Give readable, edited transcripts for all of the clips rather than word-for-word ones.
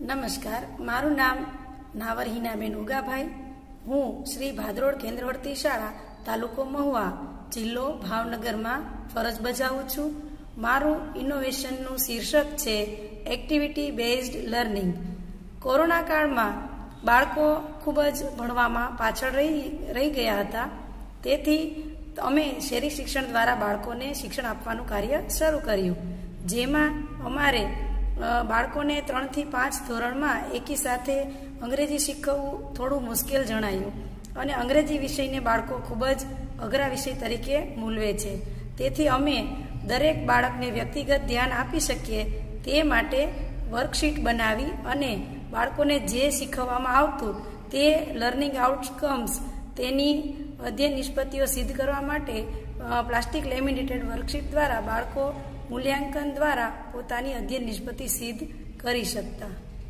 નમસ્કાર, મારું નામ નાવર હિનાબેન ઉગાભાઈ. હું શ્રી ભાદરોડ કેન્દ્રવર્તી શાળા તાલુકો મહુવા જિલ્લો ભાવનગરમાં ફરજ બજાવું છું. મારું ઇનોવેશનનું શીર્ષક છે એક્ટિવિટી બેઝડ લર્નિંગ. કોરોના કાળમાં બાળકો ખૂબ જ ભણવામાં પાછળ રહી ગયા હતા. તેથી અમે શહેરી શિક્ષણ દ્વારા બાળકોને શિક્ષણ આપવાનું કાર્ય શરૂ કર્યું, જેમાં અમારે બાળકોને 3 થી 5 ધોરણમાં એકી સાથે અંગ્રેજી શીખવવું થોડું મુશ્કેલ જણાયું અને અંગ્રેજી વિષયને બાળકો ખૂબ જ અઘરા વિષય તરીકે મૂલવે છે. તેથી અમે દરેક બાળકને વ્યક્તિગત ધ્યાન આપી શકીએ તે માટે વર્કશીટ બનાવી અને બાળકોને જે શીખવવામાં આવતું તે લર્નિંગ આઉટકમ્સ તેની અધ્યયન નિષ્પત્તિઓ સિદ્ધ કરવા માટે પ્લાસ્ટિક લેમિનેટેડ વર્કશીટ દ્વારા બાળકો મૂલ્યાંકન દ્વારા પોતાની અધ્યયન નિષ્પત્તિ સિદ્ધ કરી શકતા.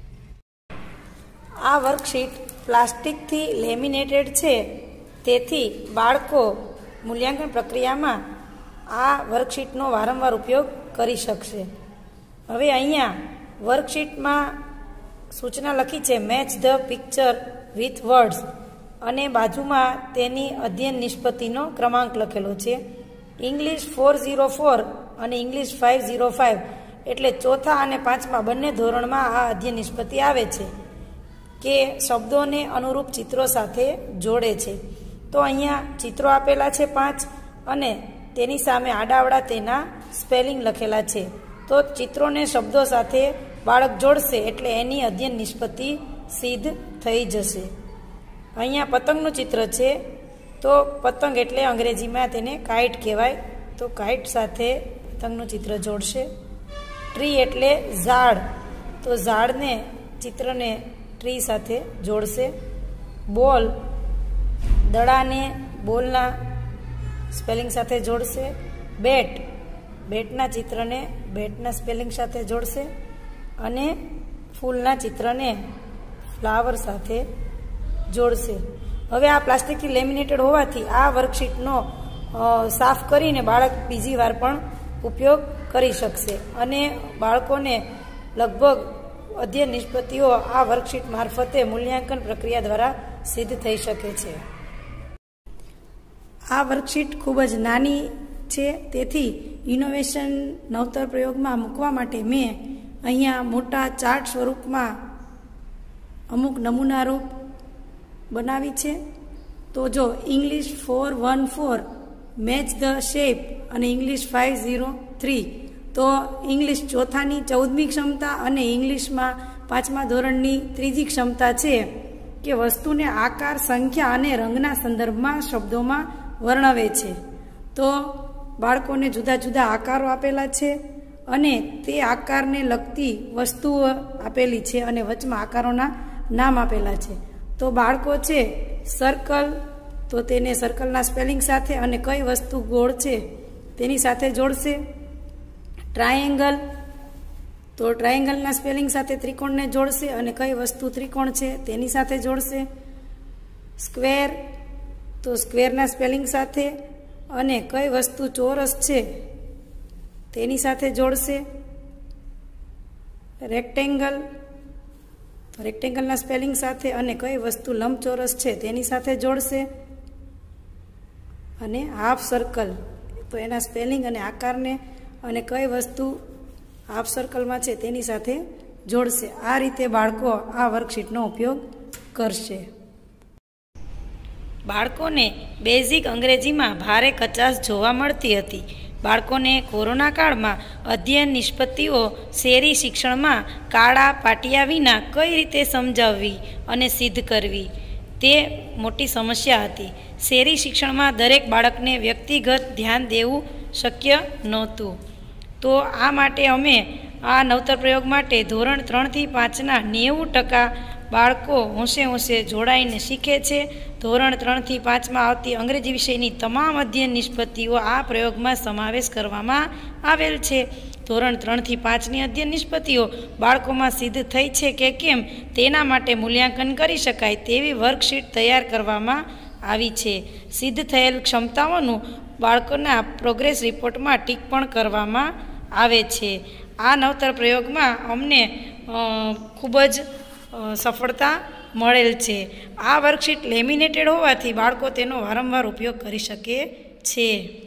આ વર્કશીટ પ્લાસ્ટિકથી લેમિનેટેડ છે, તેથી બાળકો મૂલ્યાંકન પ્રક્રિયામાં આ વર્કશીટનો વારંવાર ઉપયોગ કરી શકશે. હવે અહીંયા વર્કશીટમાં સૂચના લખી છે match the picture with words અને બાજુમાં તેની અધ્યયન નિષ્પત્તિનો ક્રમાંક લખેલો છે. ઇંગ્લિશ 404 અને ઇંગ્લિશ 505 એટલે ચોથા અને પાંચમા બંને ધોરણમાં આ અધ્યયન નિષ્પત્તિ આવે છે કે શબ્દોને અનુરૂપ ચિત્રો સાથે જોડે છે. તો અહીંયા ચિત્રો આપેલા છે 5 અને તેની સામે આડાવડા તેના સ્પેલિંગ લખેલા છે. તો ચિત્રોને શબ્દો સાથે બાળક જોડશે એટલે એની અધ્યયન નિષ્પત્તિ સિદ્ધ થઈ જશે. અહીંયા પતંગનું ચિત્ર છે, તો પતંગ એટલે અંગ્રેજીમાં તેને કાઇટ કહેવાય, તો કાઇટ સાથે પતંગનું ચિત્ર જોડશે. ટ્રી એટલે ઝાડ, તો ઝાડને ચિત્રને ટ્રી સાથે જોડશે. બોલ દડાને બોલના સ્પેલિંગ સાથે જોડશે. બેટ બેટના ચિત્રને બેટના સ્પેલિંગ સાથે જોડશે અને ફૂલના ચિત્રને ફ્લાવર સાથે જોડશે. હવે આ પ્લાસ્ટિકથી લેમિનેટેડ હોવાથી આ વર્કશીટનો સાફ કરીને બાળક બીજી વાર પણ ઉપયોગ કરી શકશે અને બાળકોને લગભગ અધ્યયન નિષ્પત્તિઓ આ વર્કશીટ મારફતે મૂલ્યાંકન પ્રક્રિયા દ્વારા સિદ્ધ થઈ શકે છે. આ વર્કશીટ ખૂબ જ નાની છે, તેથી ઇનોવેશન નવતર પ્રયોગમાં મૂકવા માટે મેં અહીંયા મોટા ચાર્ટ સ્વરૂપમાં અમુક નમૂનારૂપ બનાવી છે. તો જો ઇંગ્લિશ 414 મેચ ધ શેપ અને ઇંગ્લિશ 503, તો ઇંગ્લિશ ચોથાની 14મી ક્ષમતા અને ઇંગ્લિશમાં 5મા ધોરણની 3જી ક્ષમતા છે કે વસ્તુને આકાર, સંખ્યા અને રંગના સંદર્ભમાં શબ્દોમાં વર્ણવે છે. તો બાળકોને જુદા જુદા આકારો આપેલા છે અને તે આકારને લગતી વસ્તુઓ આપેલી છે અને વચમાં આકારોના નામ આપેલા છે. તો બાળકો છે સર્કલ, તો તેને સર્કલના સ્પેલિંગ સાથે અને કઈ વસ્તુ ગોળ છે તેની સાથે જોડશે. ટ્રાયેંગલ, તો ટ્રાયેંગલના સ્પેલિંગ સાથે ત્રિકોણને જોડશે અને કઈ વસ્તુ ત્રિકોણ છે તેની સાથે જોડશે. સ્ક્વેર, તો સ્ક્વેરના સ્પેલિંગ સાથે અને કઈ વસ્તુ ચોરસ છે તેની સાથે જોડશે. રેક્ટેંગલ, તો રેક્ટેંગલના સ્પેલિંગ સાથે અને કઈ વસ્તુ લંબચોરસ છે તેની સાથે જોડશે. અને હાફ સર્કલ, તો એના સ્પેલિંગ અને આકારને અને કઈ વસ્તુ હાફ સર્કલમાં છે તેની સાથે જોડશે. આ રીતે બાળકો આ વર્કશીટનો ઉપયોગ કરશે. બાળકોને બેઝિક અંગ્રેજીમાં ભારે કચાશ જોવા મળતી હતી. બાળકોને કોરોના કાળમાં અધ્યયન નિષ્પત્તિઓ શહેરી શિક્ષણમાં કાળા પાટિયા વિના કઈ રીતે સમજાવવી અને સિદ્ધ કરવી તે મોટી સમસ્યા હતી. શહેરી શિક્ષણમાં દરેક બાળકને વ્યક્તિગત ધ્યાન દેવું શક્ય નહોતું. તો આ માટે અમે આ નવતર પ્રયોગ માટે ધોરણ 3 થી 5ના 90% બાળકો હોંશે જોડાઈને શીખે છે. ધોરણ 3 થી 5માં આવતી અંગ્રેજી વિષયની તમામ અધ્યયન નિષ્પત્તિઓ આ પ્રયોગમાં સમાવેશ કરવામાં આવેલ છે. ધોરણ 3 થી 5ની અધ્યયન નિષ્પત્તિઓ બાળકોમાં સિદ્ધ થઈ છે કે કેમ તેના માટે મૂલ્યાંકન કરી શકાય તેવી વર્કશીટ તૈયાર કરવામાં આવી છે. સિદ્ધ થયેલ ક્ષમતાઓનું બાળકોના પ્રોગ્રેસ રિપોર્ટમાં ટીક પણ કરવામાં આવે છે. આ નવતર પ્રયોગમાં અમને ખૂબ જ સફળતા મળેલ છે. આ વર્કશીટ લેમિનેટેડ હોવાથી બાળકો તેનો વારંવાર ઉપયોગ કરી શકે છે.